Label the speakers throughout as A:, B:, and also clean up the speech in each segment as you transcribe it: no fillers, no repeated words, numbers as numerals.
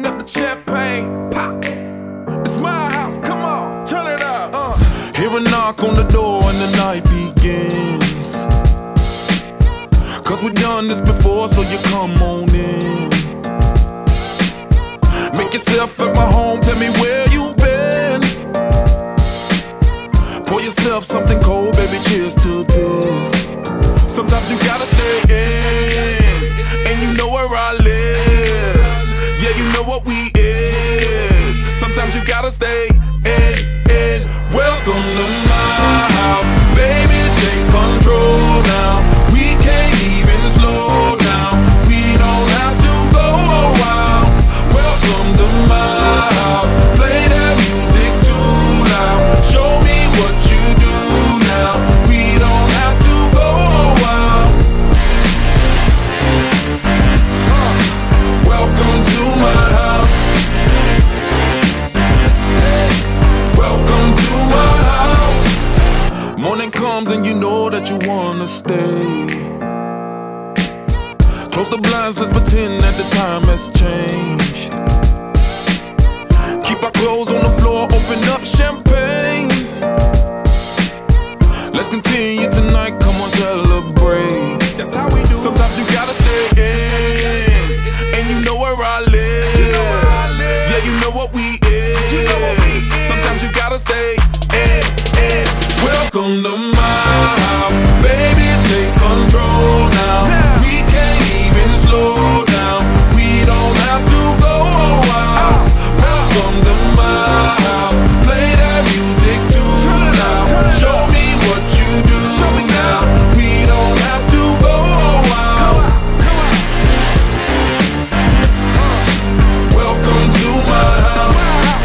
A: Open up the champagne, pop. It's my house, come on, turn it up. Hear a knock on the door and the night begins. Cause we've done this before, so you come on in. Make yourself at my home, tell me where you been. Pour yourself something cold, baby, cheers to this. Sometimes you gotta stay in, and you know where I live. Yeah, you know what we is. Sometimes you gotta stay in. Welcome to my house, baby, take control now. We can't even slow down. We don't have to go a while. Welcome to my house, play that music too loud. Show me what you do now. We don't have to go a while. Welcome to my house. Welcome to my house. Morning comes and you know that you wanna stay. Close the blinds, let's pretend that the time has changed. Keep our clothes on the floor, open up champagne. Let's continue tonight, come on, celebrate. That's how we do. Sometimes you gotta stay in, and you know where I live. Yeah, you know what we is. Sometimes you gotta stay in. Welcome to my house, baby, take control now. We can't even slow down. We don't have to go a while. Welcome to my house, play that music too loud. Show me what you do now. We don't have to go a while. Welcome to my house.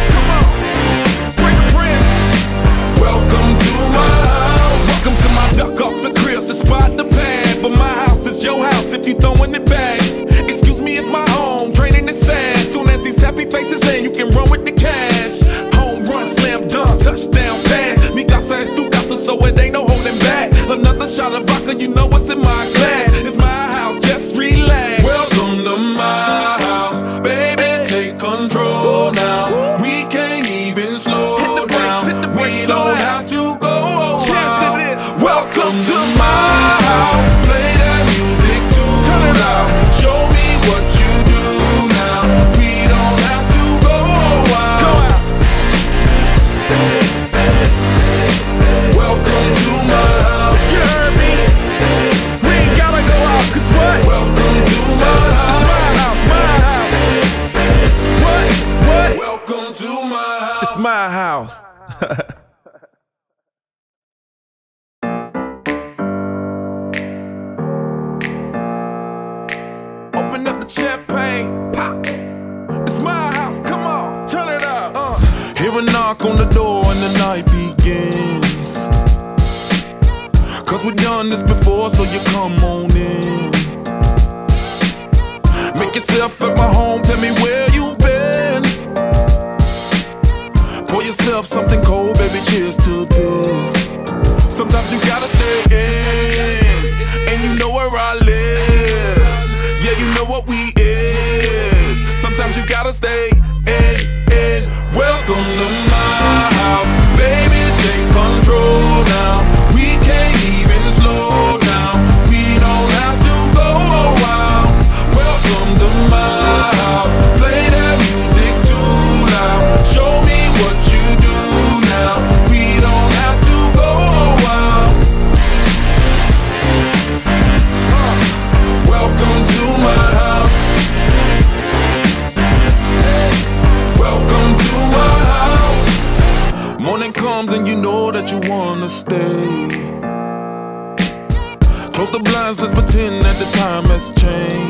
A: Welcome to my house. Welcome to my duck off the crib, the spot, the pad. But my house is your house if you throwing it back. Excuse me if my home draining is sad. Soon as these happy faces land, you can run with the cash. Home run, slam dunk, touchdown pass. Mi casa es tu casa, so it ain't no holding back. Another shot of vodka, you know what's in my glass. It's my house, just relax. Welcome to my house, baby, take control now. We can't even slow down. We don't have to go a while. Welcome to my house, play that music too loud. Show me what you do now. We don't have to go a while. Welcome to my house. You heard me? We ain't gotta go out, cause what? Welcome to my house. It's my house, my house. What? Welcome to my house. It's my house. Open up the champagne, pop. It's my house, come on, turn it up. Hear a knock on the door and the night begins. Cause we've done this before, so you come on in. Make yourself at my home, tell me where you been. Pour yourself something cold, baby, cheers to this. Sometimes you gotta stay in, and you know where I live. Yeah, you know what we is. Sometimes you gotta stay in. Welcome to my house, baby, take control now. We can't even slow down. We don't have to go a while. Welcome to my house, play that music too loud. Show me what you do now. We don't have to go a while. Welcome to my house. Welcome to my house. Morning comes and you know that you wanna stay. Close the blinds, let's pretend that the time has changed.